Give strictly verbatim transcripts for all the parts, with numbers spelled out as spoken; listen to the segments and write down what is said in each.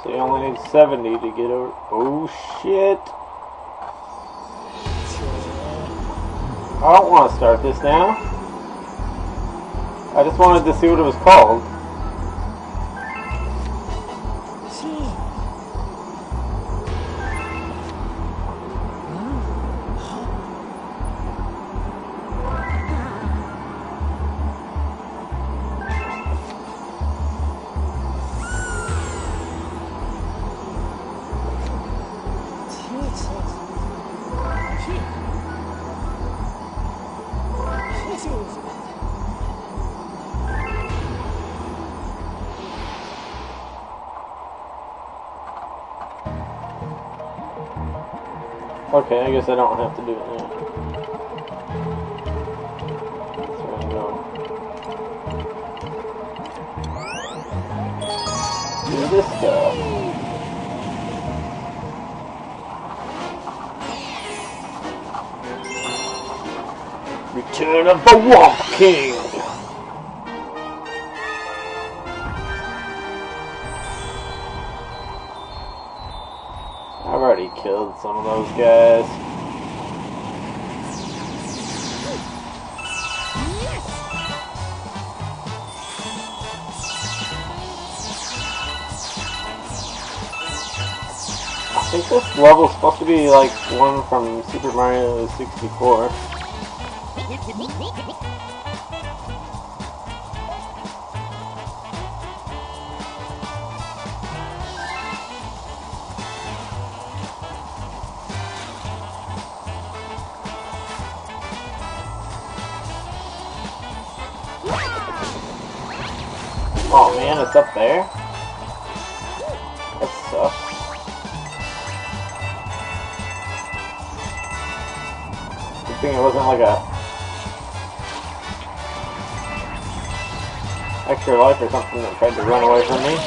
So you only need seventy to get over. Oh shit! I don't want to start this now. I just wanted to see what it was called. Okay, I guess I don't have to do it now. So I go. Do this stuff. Return of the Womp King! I've already killed some of those guys. I think this level's supposed to be like one from Super Mario sixty-four. Oh man, it's up there? That sucks. Good thing it wasn't like a extra life or something that tried to run away from me.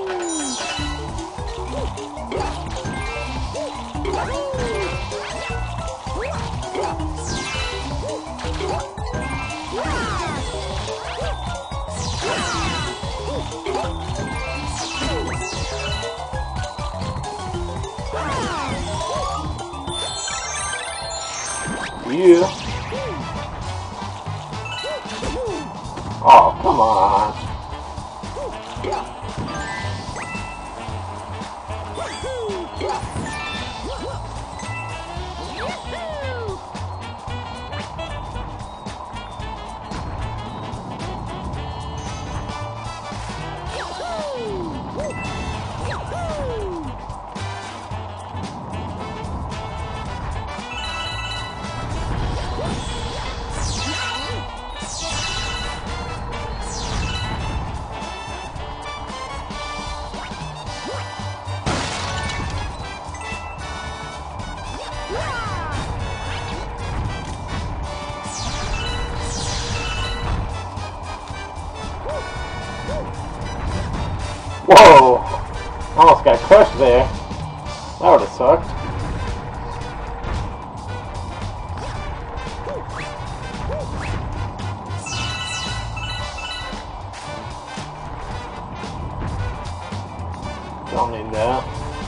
You. Oh, come on. Whoa! Almost got crushed there. That would have sucked. Don't need that.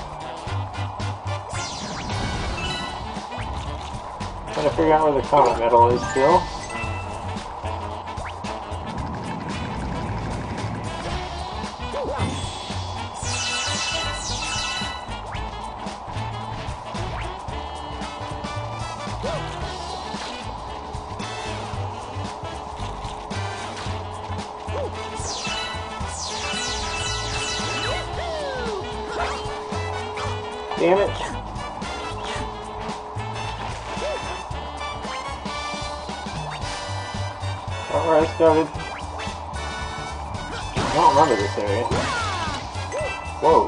Trying to figure out where the Comet Medal is still. Damn it. Alright, I started. I don't remember this area. Whoa.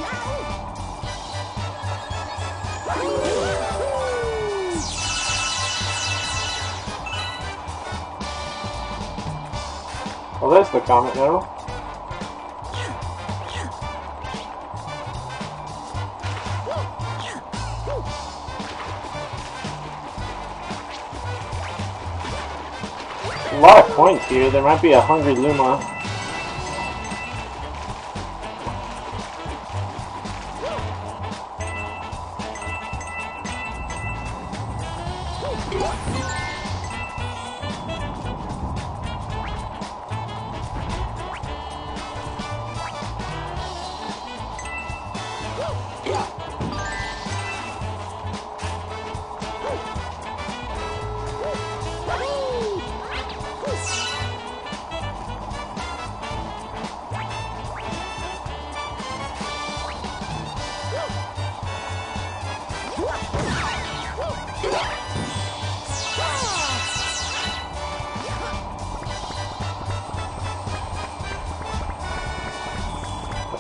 Well, there's the Comet Medal. A lot of points here. There might be a Hungry Luma.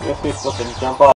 guess we're supposed to jump off.